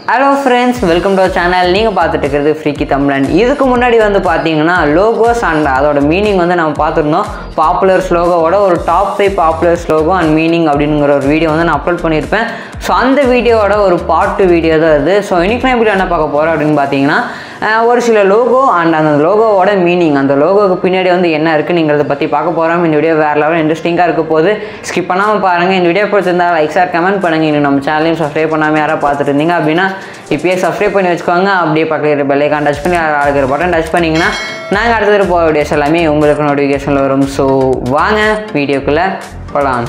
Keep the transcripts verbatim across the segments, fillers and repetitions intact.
Hello friends, welcome to our channel. நீங்க பார்த்துட்டு இருக்கிறது Freaky Tamlan. இதுக்கு முன்னாடி வந்து பாத்தீங்கன்னா logos and அதோட மீனிங் வந்து நம்ம பார்த்திருந்தோம். பாப்புலர் லோகோவோட ஒரு top five popular logo and meaning அப்படிங்கிற ஒரு வீடியோ வந்து நான் அப்லோட் பண்ணியிருப்பேன். ஸோ அந்த வீடியோவோட ஒரு பார்ட் டூ வீடியோ தான் இது. ஸோ இன்னைக்கு நான் வீடியோ என்ன பார்க்க போகிறோம் அப்படின்னு பார்த்தீங்கன்னா ஒரு சில லோகோ அண்ட் அந்த லோகோவோட மீனிங், அந்த லோகோவுக்கு பின்னாடி வந்து என்ன இருக்குன்னு நீங்கள் அதை பற்றி பார்க்க போகிறோம். இந்த வீடியோ வேறு லெவல் இன்ட்ரெஸ்டிங்காக இருக்க போது ஸ்கிப் பண்ணாமல் பாருங்கள். இந்த வீடியோ பிடிச்சிருந்தா லைக் ஷேர் கமெண்ட் பண்ணுங்கள். இன்னும் நம்ம சேனலையும் சப்ஸ்கிரைப் பண்ணாமல் யாராவது பார்த்துட்டு இருந்தீங்க அப்படின்னா இப்போயே சப்ஸ்கிரைப் பண்ணி வச்சுக்கோங்க. அப்படியே பக்கத்தில் பெல் ஐகான் டச் பண்ணி இருக்கிற பட்டன் டச் பண்ணிங்கன்னா நாங்கள் அடுத்தது போகிற வீடியோஸ் எல்லாமே உங்களுக்கு நோட்டிஃபிகேஷனில் வரும். ஸோ வாங்க வீடியோக்குள்ளே போகலாம்.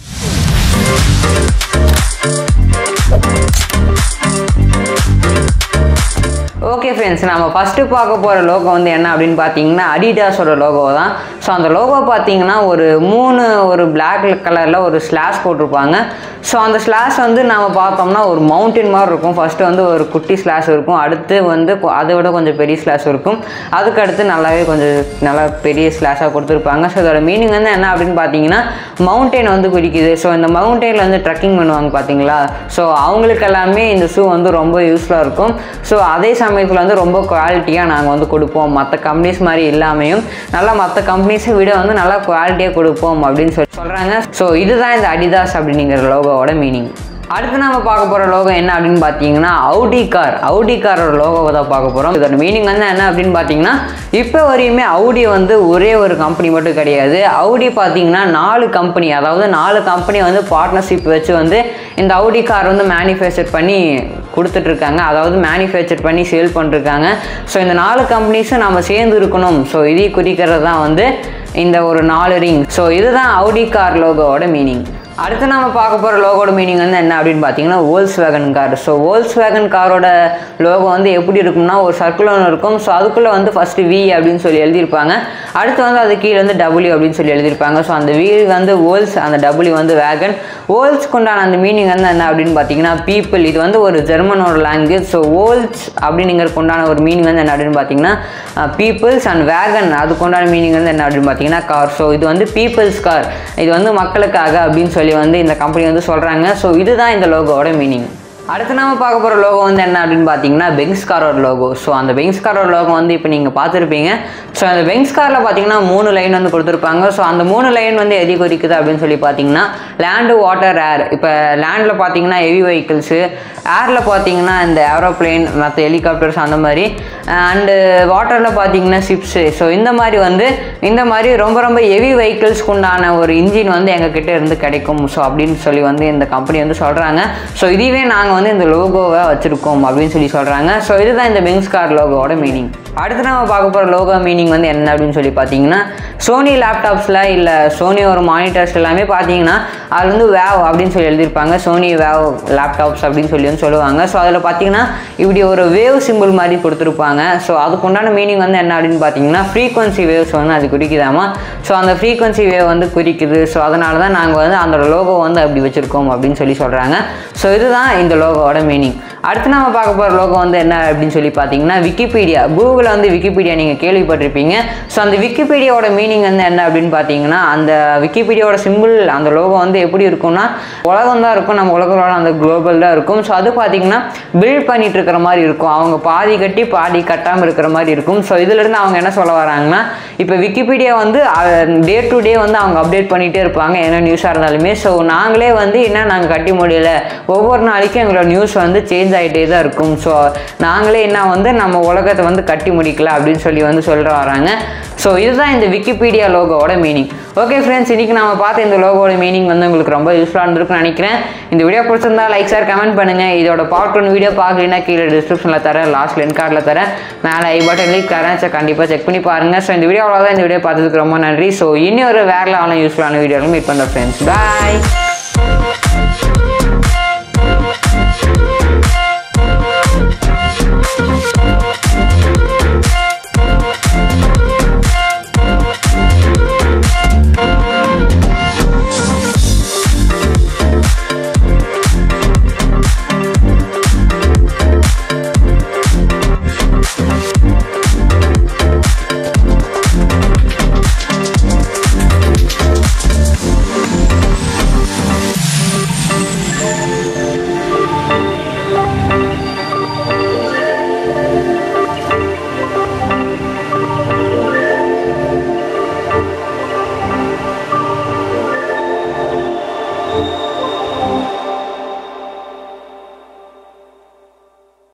ஓகே ஃப்ரெண்ட்ஸ், நம்ம ஃபஸ்ட்டு பார்க்க போகிற லோகோ வந்து என்ன அப்படின்னு பார்த்தீங்கன்னா அடிடாஸோட லோகோ தான். ஸோ அந்த லோகோ பார்த்தீங்கன்னா ஒரு மூணு ஒரு பிளாக் கலரில் ஒரு ஸ்லாஷ் போட்டிருப்பாங்க. ஸோ அந்த ஸ்லாஷ் வந்து நம்ம பார்த்தோம்னா ஒரு மவுண்டன் மாதிரி இருக்கும். ஃபஸ்ட்டு வந்து ஒரு குட்டி ஸ்லாஷ் இருக்கும், அடுத்து வந்து அதை விட கொஞ்சம் பெரிய ஸ்லாஷ் இருக்கும், அதுக்கு அடுத்து நல்லாவே கொஞ்சம் நல்லா பெரிய ஸ்லாஷாக கொடுத்துருப்பாங்க. ஸோ அதோட மீனிங் வந்து என்ன அப்படின்னு பார்த்தீங்கன்னா மவுண்டெயின் வந்து குறிக்குது. ஸோ இந்த மவுண்டெயினில் வந்து ட்ரெக்கிங் பண்ணுவாங்க பார்த்தீங்களா, ஸோ அவங்களுக்கு எல்லாமே இந்த ஷூ வந்து ரொம்ப யூஸ்ஃபுல்லாக இருக்கும். ஸோ அதே சமயத்தில் வந்து ரொம்ப குவாலிட்டியாக நாங்கள் வந்து கொடுப்போம், மற்ற கம்பெனிஸ் மாதிரி இல்லாமையும் நல்லா மற்ற கம்பெனிஸை விட வந்து நல்லா குவாலிட்டியாக கொடுப்போம் அப்படின்னு சொல்லி சொல்கிறாங்க. ஸோ இதுதான் இந்த அடிடாஸ் அப்படிங்கிற லோகோவோட மீனிங். அடுத்து நம்ம பார்க்க போகிற லோகோ என்ன அப்படின்னு பார்த்தீங்கன்னா அவுடி கார். அவுடி காரோட லோகோவை தான் பார்க்க போகிறோம். இதோட மீனிங் வந்து என்ன அப்படின்னு பார்த்தீங்கன்னா இப்போ வரையுமே அவுடி வந்து ஒரே ஒரு கம்பெனி மட்டும் கிடையாது. அவுடி பார்த்தீங்கன்னா நாலு கம்பெனி, அதாவது நாலு கம்பெனி வந்து பார்ட்னர்ஷிப் வச்சு வந்து இந்த அவுடி கார் வந்து மேனுஃபேக்சர் பண்ணி கொடுத்துட்ருக்காங்க, அதாவது மேனுஃபேக்சர் பண்ணி சேல் பண்ணிருக்காங்க. ஸோ இந்த நாலு கம்பெனிஸும் நம்ம சேர்ந்து இருக்கணும். ஸோ இதை குறிக்கிறது தான் வந்து இந்த ஒரு நாலு ரிங். ஸோ இதுதான் அவுடி கார் லோகோவோட மீனிங். அடுத்து நம்ம பார்க்க போகிற லோகோட மீனிங் வந்து என்ன அப்படின்னு பார்த்தீங்கன்னா வோல்க்ஸ்வேகன் கார். ஸோ வோல்க்ஸ்வேகன் காரோட லோகோ வந்து எப்படி இருக்கும்னா ஒரு சர்க்கிள் ஒன்று இருக்கும். ஸோ அதுக்குள்ளே வந்து ஃபஸ்ட்டு வி அப்படின்னு சொல்லி எழுதியிருப்பாங்க, அடுத்து வந்து அது கீழே வந்து டபிள்யூ அப்படின்னு சொல்லி எழுதியிருப்பாங்க. ஸோ அந்த வி வந்து வோல்ஸ், அந்த டபிள்யூ வந்து வேகன். வோல்ஸ்க்கு உண்டான அந்த மீனிங் வந்து என்ன அப்படின்னு பார்த்தீங்கன்னா பீப்புள். இது வந்து ஒரு ஜெர்மனோட லாங்குவேஜ். ஸோ வோல்ஸ் அப்படிங்கிறதுக்கு உண்டான ஒரு மீனிங் வந்து என்ன அப்படின்னு பார்த்தீங்கன்னா பீப்புள்ஸ், அண்ட் வேகன் அதுக்கு உண்டான மீனிங் வந்து என்ன அப்படின்னு பார்த்தீங்கன்னா கார். ஸோ இது வந்து பீப்புள்ஸ் கார், இது வந்து மக்களுக்காக அப்படின்னு சொல்லி வந்து இந்த கம்பெனி வந்து சொல்கிறாங்க. ஸோ இதுதான் இந்த லோகோவோட மீனிங். அடுத்து நம்ம பார்க்க போகிற லோகோ வந்து என்ன அப்படின்னு பார்த்தீங்கன்னா பென்ஸ் காரோட லோகோ. ஸோ அந்த பென்ஸ் காரோட லோகோ வந்து இப்போ நீங்கள் பார்த்துருப்பீங்க. ஸோ அந்த பென்ஸ் காரில் பார்த்தீங்கன்னா மூணு லைன் வந்து கொடுத்துருப்பாங்க. ஸோ அந்த மூணு லைன் வந்து எது குறிக்குது அப்படின்னு சொல்லி பார்த்தீங்கன்னா லேண்டு, வாட்டர், ஏர். இப்போ லேண்டில் பார்த்தீங்கன்னா ஹெவி வெஹிக்கிள்ஸு, ஏரில் பார்த்தீங்கன்னா இந்த ஏரோப்ளேன், மற்ற ஹெலிகாப்டர்ஸ் அந்த மாதிரி, அண்டு வாட்டரில் பார்த்தீங்கன்னா ஷிப்ஸு. ஸோ இந்த மாதிரி வந்து இந்த மாதிரி ரொம்ப ரொம்ப ஹெவி வெஹிக்கிள்ஸ்க்கு உண்டான ஒரு இன்ஜின் வந்து எங்ககிட்ட இருந்து கிடைக்கும். ஸோ அப்படின்னு சொல்லி வந்து இந்த கம்பெனி வந்து சொல்கிறாங்க. ஸோ இதுவே நாங்கள் வந்து இந்த லோகோவை வச்சுருக்கோம் அப்படின்னு சொல்லி சொல்கிறாங்க. ஸோ இதுதான் இந்த பென்ஸ் கார் லோகோவோட மீனிங். அடுத்து நம்ம பார்க்க போகிற லோகோ மீனிங் வந்து என்ன அப்படின்னு சொல்லி பார்த்தீங்கன்னா சோனி லேப்டாப்ஸில் இல்லை சோனி ஒரு மானிட்டர்ஸ் எல்லாமே பார்த்தீங்கன்னா அது வந்து வேவ் அப்படின்னு சொல்லி எழுதியிருப்பாங்க, சோனி வேவ் லேப்டாப்ஸ் அப்படின்னு சொல்லி வந்து சொல்லுவாங்க. ஸோ அதில் பார்த்தீங்கன்னா இப்படி ஒரு வேவ் சிம்பிள் மாதிரி கொடுத்துருப்பாங்க. ஸோ அதுக்கு உண்டான மீனிங் வந்து என்ன அப்படின்னு பார்த்தீங்கன்னா ஃப்ரீக்வன்சி வேவ்ஸ் வந்து அது குறிக்குதாமா. ஸோ அந்த ஃப்ரீக்வன்சி வேவ் வந்து குறிக்குது. ஸோ அதனால தான் நாங்கள் வந்து அந்த லோகோ வந்து அப்படி வச்சுருக்கோம் அப்படின்னு சொல்லி சொல்கிறாங்க. ஸோ இதுதான் இந்த லோகோவோட மீனிங். அடுத்து நம்ம பார்க்க போகிற லோகோ வந்து என்ன அப்படின்னு சொல்லி பார்த்தீங்கன்னா விக்கிபீடியா. கூகுளில் வந்து விக்கிபீடியா நீங்கள் கேள்விப்பட்டிருப்பீங்க. ஸோ அந்த விக்கிபீடியாவோட மீனிங் வந்து என்ன அப்படின்னு பார்த்தீங்கன்னா அந்த விக்கிபீடியாவோட சிம்பிள், அந்த லோகோ வந்து எப்படி இருக்கும்னா உலகம் தான் இருக்கும், நம்ம உலகளோட அந்த குளோபல் தான் இருக்கும். ஸோ அது பார்த்தீங்கன்னா பில்ட் பண்ணிட்டு இருக்கிற மாதிரி இருக்கும், அவங்க பாதி கட்டி பாதி கட்டாமல் இருக்கிற மாதிரி இருக்கும். ஸோ இதிலிருந்து அவங்க என்ன சொல்ல வராங்கன்னா இப்போ விக்கிபீடியா வந்து டே டு டே வந்து அவங்க அப்டேட் பண்ணிகிட்டே இருப்பாங்க என்ன நியூஸாக இருந்தாலுமே. ஸோ நாங்களே வந்து என்ன நாங்கள் கட்டி முடியல, ஒவ்வொரு நாளைக்கும் எங்களோட நியூஸ் வந்து சேஞ்ச் ஆகிட்டே தான் இருக்கும். ஸோ நாங்களே என்ன வந்து நம்ம உலகத்தை வந்து கட்டி முடிக்கல அப்படின்னு சொல்லி வந்து சொல்கிற வராங்க. ஸோ இதுதான் இந்த விக்கிபீடியா லோகோவோட மீனிங். ஓகே ஃப்ரெண்ட்ஸ், இன்றைக்கி நம்ம பார்த்த இந்த லோகோட மீனிங் வந்து உங்களுக்கு ரொம்ப யூஸ்ஃபுல்லாக இருந்திருக்குன்னு நினைக்கிறேன். இந்த வீடியோ பிடிச்சிருந்தா லைக் ஷேர் கமெண்ட் பண்ணுங்கள். இதோட பார்ட் ஒன் வீடியோ பார்க்கலன்னா கீழே டிஸ்கிரிப்ஷனில் தரேன், லாஸ்ட் லிங்க் கார்டில் தரேன், மேலே ஐ பட்டன் லிங்க் தரேன். ஸோ கண்டிப்பாக செக் பண்ணி பாருங்கள். ஸோ இந்த வீடியோ அவ்வளோதான். இந்த வீடியோ பார்த்ததுக்கு ரொம்ப நன்றி. ஸோ இன்னொரு வேறு லெவலில் யூஸ்ஃபுல்லான வீடியோவில் மீட் பண்ணுறேன் ஃப்ரெண்ட்ஸ். பாய்.